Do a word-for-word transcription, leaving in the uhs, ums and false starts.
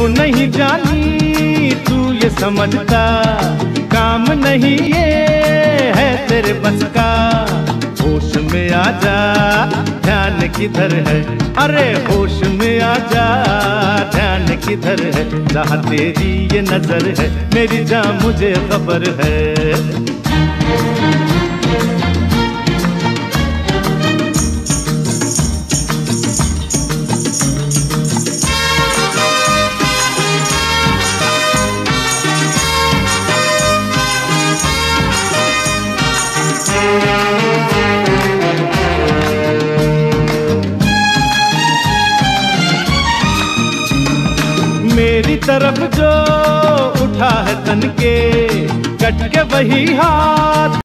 क्यों नहीं जानी तू ये समझता, काम नहीं ये है तेरे बस का। होश में आ जा, ध्यान किधर है, अरे होश में आ जा, ध्यान किधर है। जहाँ तेरी ये नजर है मेरी जान मुझे खबर है। मेरी तरफ जो उठा है तन के, कट के वही हाथ